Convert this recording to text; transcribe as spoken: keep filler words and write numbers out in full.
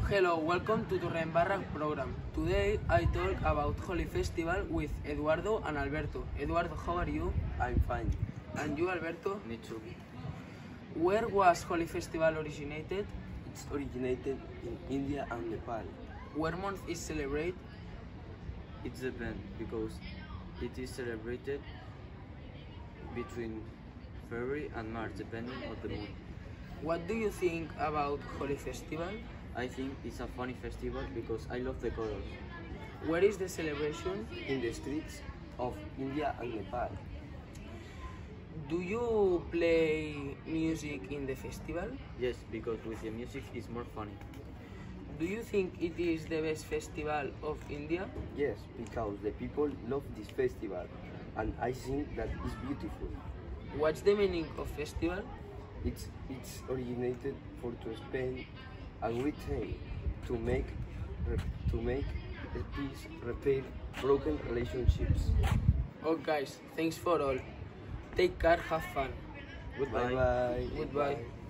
Hello, welcome to Torredembarra program. Today I talk about Holy Festival with Eduardo and Alberto. Eduardo, how are you? I'm fine. And you, Alberto? Me too. Where was Holy Festival originated? It's originated in India and Nepal. Where month is celebrated? It depends because it is celebrated between February and March, depending on the moon. What do you think about Holy Festival? I think it's a funny festival because I love the colors. Where is the celebration? In the streets of India and Nepal. Do you play music in the festival? Yes, because with the music it's more funny. Do you think it is the best festival of India? Yes, because the people love this festival and I think that it's beautiful. What's the meaning of festival? It's, it's originated for to spend a great time to make, to make peace, repair broken relationships. Oh guys, thanks for all. Take care, have fun. Goodbye. Bye bye. Goodbye.